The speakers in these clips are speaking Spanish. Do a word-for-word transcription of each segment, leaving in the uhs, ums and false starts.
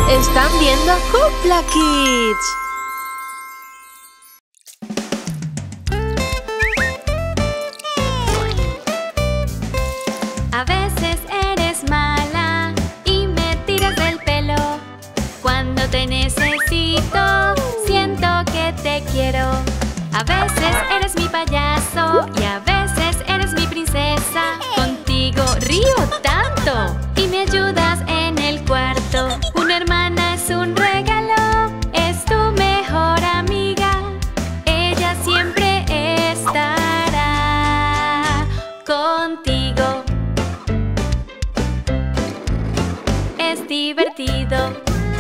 Están viendo Hoopla Kids. A veces eres mala y me tiras del pelo. Cuando te necesito, siento que te quiero. A veces eres mi payaso y a veces eres mi princesa. Contigo río tanto y me ayudas en el cuarto. Una hermana es un regalo, es tu mejor amiga. Ella siempre estará contigo. Es divertido.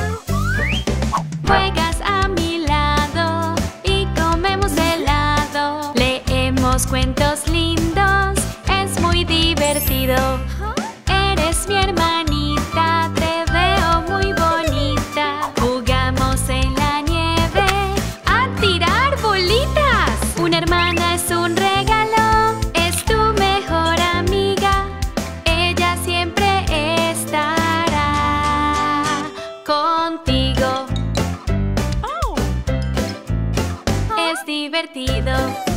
Juegas a mi lado y comemos helado. Leemos cuentos lindos, es muy divertido. Eres mi hermanita, te veo muy bonita. Jugamos en la nieve a tirar bolitas. Una hermana es un regalo, es tu mejor amiga. Ella siempre estará contigo. Es divertido.